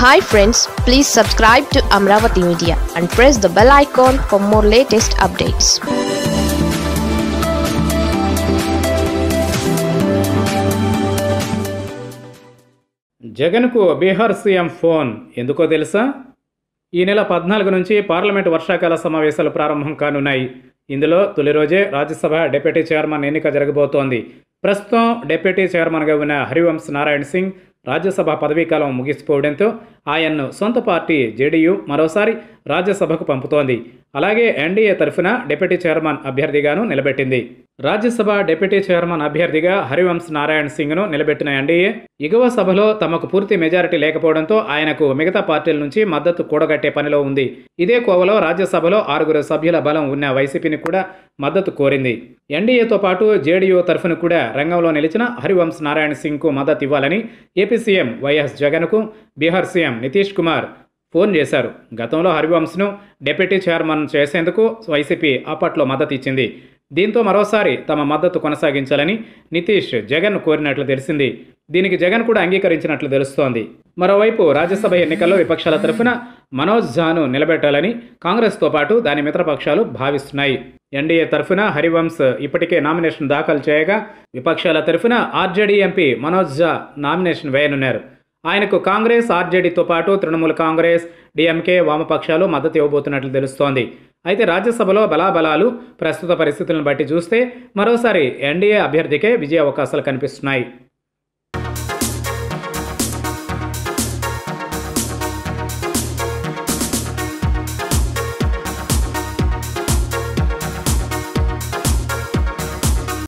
Hi friends, please subscribe to Amravati Media and press the bell icon for more latest updates. జగన్కు Bihar CM phone ఎందుకో తెలుసా? ఈ నెల 14 నుంచి పార్లమెంటు వర్షాకాల సమావేశాలు ప్రారంభం కానున్నాయి. ఇందులో తొలి రోజే రాజ్యసభ డిప్యూటీ చైర్మన్ ఎన్నిక జరగబోతోంది. ప్రస్తుతం డిప్యూటీ చైర్మన్గా ఉన్న హరివంశ్ నారాయణ్ సింగ్ రాజ్యసభ పదవీకాలం ముగిసిపోవడంతో ఆయన్ను సొంత పార్టీ జేడీయూ మరోసారి రాజ్యసభకు పంపుతోంది. అలాగే ఎన్డీఏ తరఫున డిప్యూటీ చైర్మన్ అభ్యర్థిగాను నిలబెట్టింది. రాజ్యసభ డిప్యూటీ చైర్మన్ అభ్యర్థిగా హరివంశ్ నారాయణ్ సింగ్ను నిలబెట్టిన ఎన్డీఏ ఎగువ సభలో తమకు పూర్తి మెజారిటీ లేకపోవడంతో ఆయనకు మిగతా పార్టీల నుంచి మద్దతు కూడగట్టే పనిలో ఉంది. ఇదే కోవలో రాజ్యసభలో 6 సభ్యుల బలం ఉన్న వైసీపీని కూడా మద్దతు కోరింది. ఎన్డీఏతో పాటు జేడీయూ తరఫున కూడా రంగంలో నిలిచిన హరివంశ్ నారాయణ్ సింగ్కు మద్దతు ఇవ్వాలని ఏపీ సీఎం వైఎస్ జగన్కు బీహార్ సీఎం నితీష్ కుమార్ ఫోన్ చేశారు. గతంలో హరివంశ్ను డిప్యూటీ చైర్మన్ చేసేందుకు వైసీపీ అప్పట్లో మద్దతు ఇచ్చింది. దీంతో మరోసారి తమ మద్దతు కొనసాగించాలని నితీష్ జగన్ కోరినట్లు తెలిసింది. దీనికి జగన్ కూడా అంగీకరించినట్లు తెలుస్తోంది. మరోవైపు రాజ్యసభ ఎన్నికల్లో విపక్షాల తరఫున మనోజ్ ఝాను నిలబెట్టాలని కాంగ్రెస్తో పాటు దాని మిత్రపక్షాలు భావిస్తున్నాయి. ఎన్డీఏ తరఫున హరివంశ్ ఇప్పటికే నామినేషన్ దాఖలు చేయగా విపక్షాల తరఫున RJD MP Manoj Jha nomination వేయనున్నారు. ఆయనకు కాంగ్రెస్, ఆర్జేడీతో పాటు తృణమూల్ కాంగ్రెస్, డీఎంకే, వామపక్షాలు మద్దతు ఇవ్వబోతున్నట్లు తెలుస్తోంది. అయితే రాజ్యసభలో బలాబలాలు ప్రస్తుత పరిస్థితులను బట్టి చూస్తే మరోసారి ఎన్డీఏ అభ్యర్థికే విజయ అవకాశాలు కనిపిస్తున్నాయి.